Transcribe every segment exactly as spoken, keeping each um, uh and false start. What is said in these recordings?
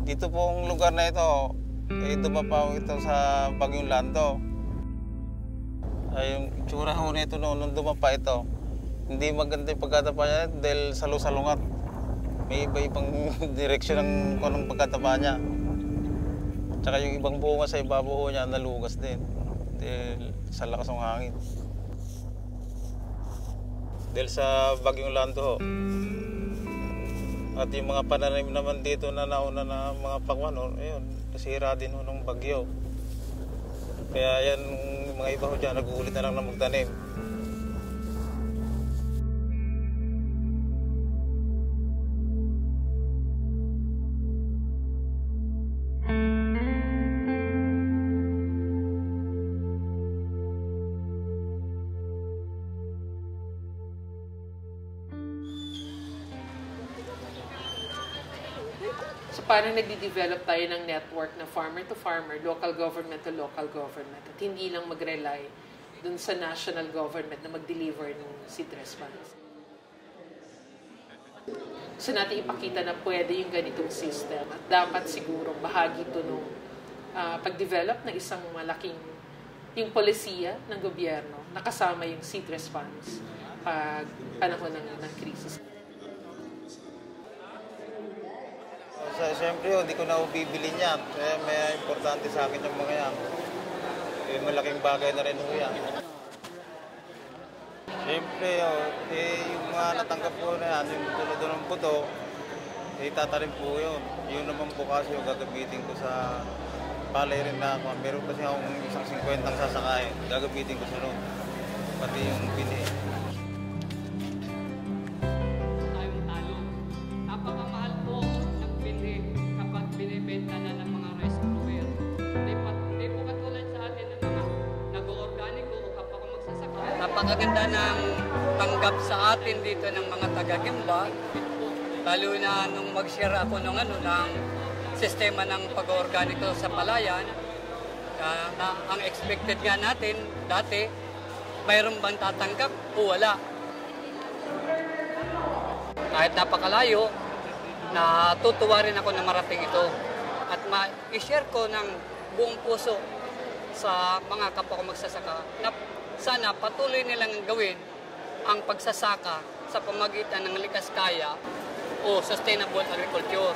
Dito pong lugar na ito, eh, dumapaw ito sa Bagyong Lando. Ay, yung itsura ho na ito noon nung dumapa ito. Hindi maganda yung pagkatapa niya dahil salo-salungat. May iba-ibang direksyon ng anong pagkatapa niya. Tsaka yung ibang bunga sa ibabaw niya nalugas din dahil sa lakas ng hangin. Dahil sa Bagyong Lando ho. At yung mga pananim naman dito na nauna na mga pakwan, ayun, nasira din ho ng bagyo. Kaya yan, mga iba ho dyan, nag-uulit na lang na magtanim. So paano nagde-develop tayo ng network na farmer to farmer, local government to local government, at hindi lang mag-rely dun sa national government na mag-deliver ng seed response. So natin ipakita na pwede yung ganitong system at dapat siguro bahagi ito nung uh, pag-develop ng isang malaking yung polisiya ng gobyerno na kasama yung seed response pag panahon ng, ng krisis. Siyempre, hindi ko na bibili niyan. Kaya may importante sa akin yung mga yan. Eh, malaking bagay na rin ho yan. Siyempre, oh, eh, yung mga natanggap ko na yan, yung tulad ng puto, eh, tatanim po yun. Yun naman po kasi yung gagabitin ko sa palay rin na ako. Meron kasi akong isang singkwentang sasakain. Gagabitin ko sa noon. Pati yung bini. Napakaganda ng tanggap sa atin dito ng mga taga-Gimba, lalo na nung mag-share ako ng, ano, ng sistema ng pag-organiko sa palayan, uh, na ang expected nga natin dati, mayroon bang tatanggap o wala. Kahit napakalayo, natutuwa rin ako na marating ito at ma-share ko ng buong puso sa mga kapwa ko magsasaka na sana patuloy nilang gawin ang pagsasaka sa pamagitan ng likas kaya o sustainable agriculture.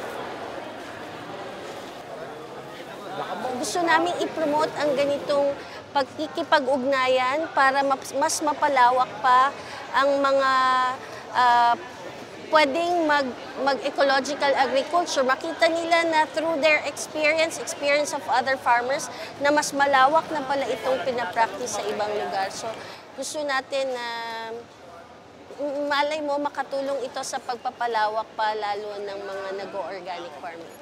Gusto namin i-promote ang ganitong pagkikipag-ugnayan para mas mapalawak pa ang mga uh, pwedeng mag, mag-ecological agriculture. Makita nila na through their experience, experience of other farmers, na mas malawak na pala itong pinapractice sa ibang lugar. So, gusto natin na uh, malay mo makatulong ito sa pagpapalawak pa lalo ng mga nag-organic farming.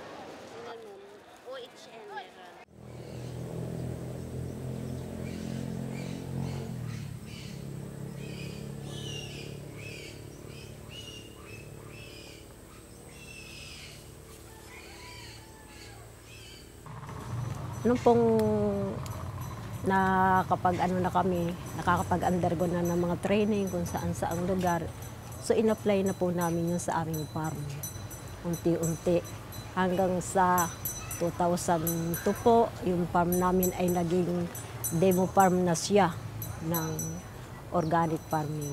Nung pong nakakapag ano na kami, nakakapag-undergo na ng mga training kung saan saang lugar. So in-apply na po namin yun sa aming farm. Unti-unti. Hanggang sa two thousand two po, yung farm namin ay naging demo farm na siya ng organic farming.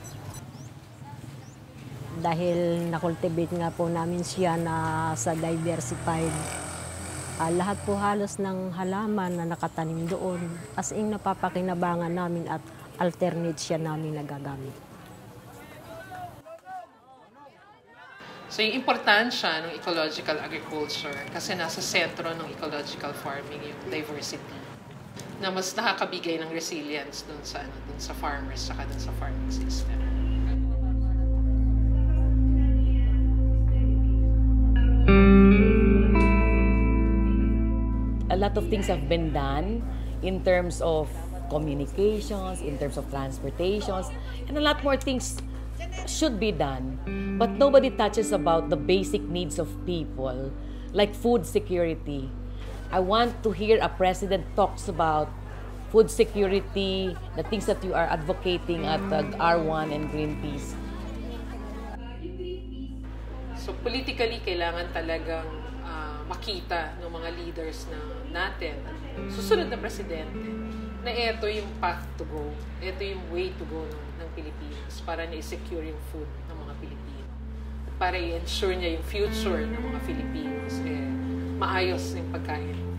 Dahil nakultivate nga po namin siya na sa diversified. Uh, lahat po halos ng halaman na nakatanim doon, as in napapakinabangan namin at alternate siya namin nagagamit. So yung importansya ng ecological agriculture kasi nasa sentro ng ecological farming yung diversity na mas nakakabigay ng resilience dun sa, ano, dun sa farmers saka dun sa farming system. A lot of things have been done in terms of communications, in terms of transportations, and a lot more things should be done. But nobody touches about the basic needs of people, like food security. I want to hear a president talks about food security, the things that you are advocating at uh, R WAN and Greenpeace. So politically, kailangan talagang uh, makita ng mga leaders na natin at susunod na presidente na ito yung path to go, ito yung way to go ng, ng Pilipinas para na-secure yung food ng mga Pilipino. At para i-ensure niya yung future ng mga Filipinos, eh, maayos yung pagkain